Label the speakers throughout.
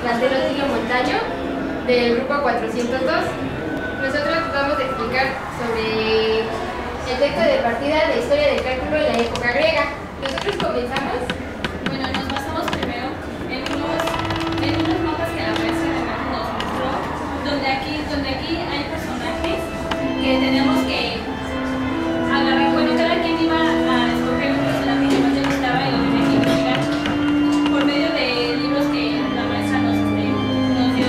Speaker 1: Platero Tilo Montaño, del grupo 402. Nosotros vamos a explicar sobre el texto de partida de historia del cálculo en la época griega. Nosotros comenzamos.
Speaker 2: Bueno, nos basamos primero en unos mapas que la maestra de Imagen nos mostró, donde aquí hay personajes que tenemos que agarrar. Bueno, cada quien iba a escoger un personaje que más le gustaba y lo tenía que investigar por medio de libros que la maestra nos dio.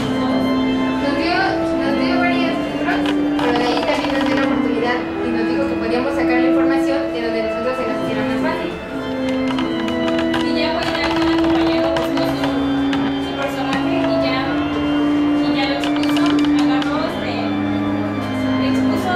Speaker 1: Nos dio varios libros, pero de ahí también nos dio la oportunidad y nos dijo que podíamos sacar la información de donde nosotros se nos hiciera más fácil.
Speaker 2: Y ya pues ya cada compañero buscó su personaje y ya lo expuso, agarró expuso.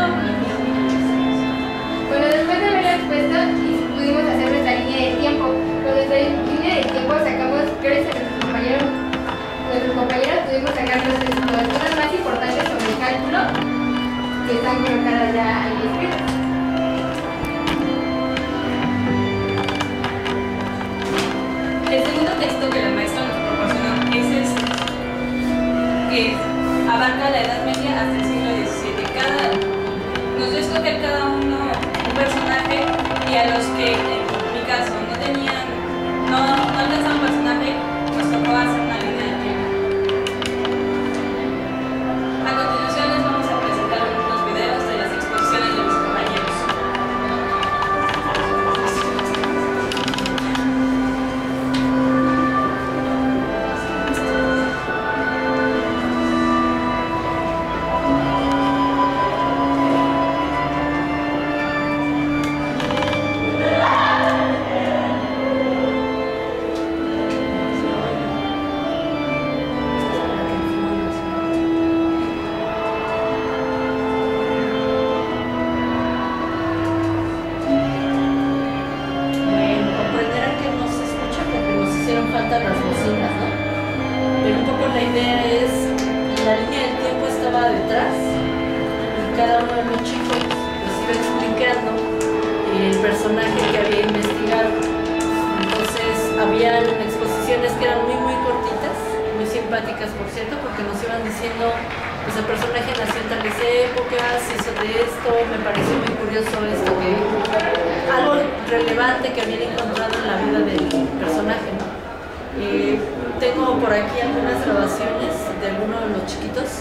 Speaker 1: Bueno, después de haberlo expuesto, pudimos hacer nuestra línea de tiempo. Con nuestra línea de tiempo sacamos, gracias a nuestros compañeros pudimos sacar las cosas más importantes sobre el cálculo que están colocadas ya ahí escritas.
Speaker 3: El segundo texto que la maestra nos proporcionó es este, que abarca la Edad Media hasta el siglo XVII. Nos dio a escoger cada uno un personaje y a los que, en mi caso, no alcanzaban personaje, nos tocó hacer una línea de tiempo. A continuación les vamos a presentar algunos videos de las exposiciones de mis compañeros.
Speaker 4: Las bocinas, ¿no? Pero un poco la idea es, la línea del tiempo estaba detrás y cada uno de los chicos pues iba explicando el personaje que había investigado. Entonces habían exposiciones que eran muy cortitas, muy simpáticas por cierto, porque nos iban diciendo pues el personaje nació en tales épocas, hizo de esto, me pareció muy curioso esto, que algo relevante que habían encontrado en la vida del personaje, ¿no? Tengo por aquí algunas grabaciones de algunos de los chiquitos.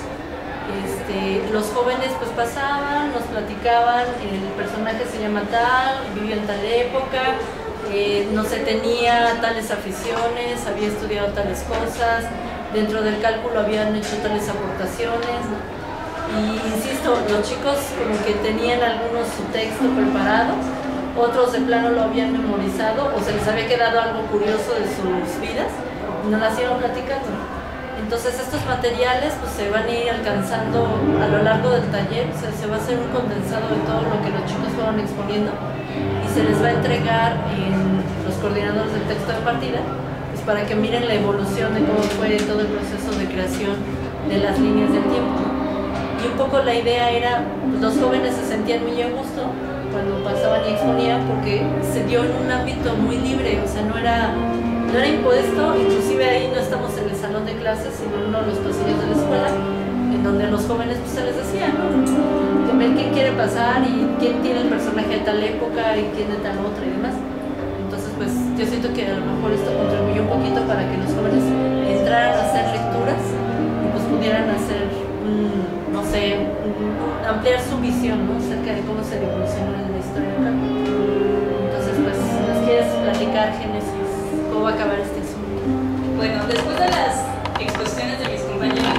Speaker 4: Los jóvenes pues pasaban, nos platicaban, el personaje se llama tal, vivió en tal época, no se tenía tales aficiones, había estudiado tales cosas, dentro del cálculo habían hecho tales aportaciones, ¿no? Y insisto, los chicos como que tenían algunos su texto preparado, otros de plano lo habían memorizado o se les había quedado algo curioso de sus vidas y nos las iban platicando. Entonces estos materiales pues se van a ir alcanzando a lo largo del taller, o sea, se va a hacer un condensado de todo lo que los chicos fueron exponiendo y se les va a entregar en los coordinadores del texto de partida pues para que miren la evolución de cómo fue todo el proceso de creación de las líneas del tiempo. Y un poco la idea era, pues, los jóvenes se sentían muy a gusto cuando pasaban y exponían porque se dio en un ámbito muy libre, o sea, no era impuesto, inclusive ahí no estamos en el salón de clases, sino en uno de los pasillos de la escuela, en donde los jóvenes pues se les decía, ¿no? Ver quién quiere pasar y quién tiene el personaje de tal época y quién de tal otra y demás. Entonces pues yo siento que a lo mejor esto contribuyó un poquito para que los jóvenes entraran a hacer lecturas y pues pudieran hacer, no sé, ampliar su visión, ¿no? Acerca de cómo se evolucionó en la historia del cálculo. Entonces pues, ¿nos quieres platicar, Génesis? ¿Cómo va a acabar este asunto?
Speaker 3: Bueno, después de las exposiciones de mis compañeros,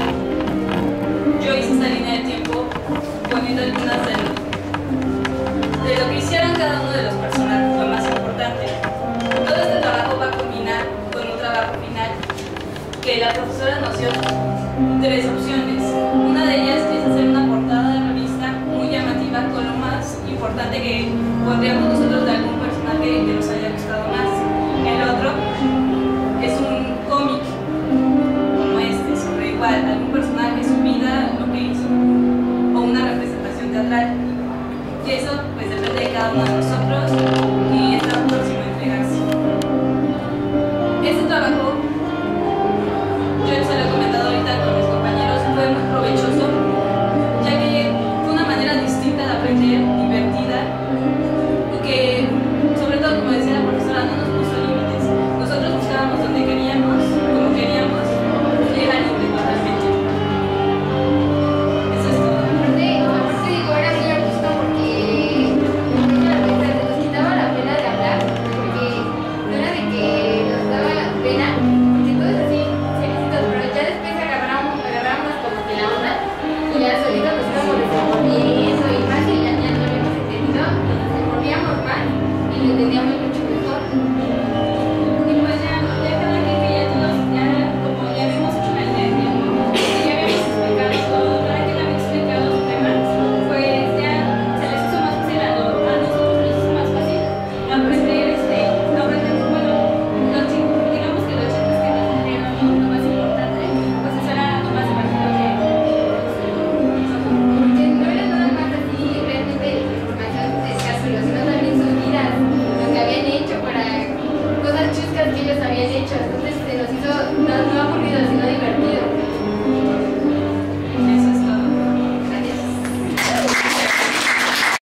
Speaker 3: yo hice esta línea de tiempo poniendo algunas de lo que hicieron cada uno de los personajes, lo más importante. Todo este trabajo va a culminar con un trabajo final que la profesora nos dio 3 opciones. Una de ellas es hacer una portada de revista muy llamativa con lo más importante que podríamos nosotros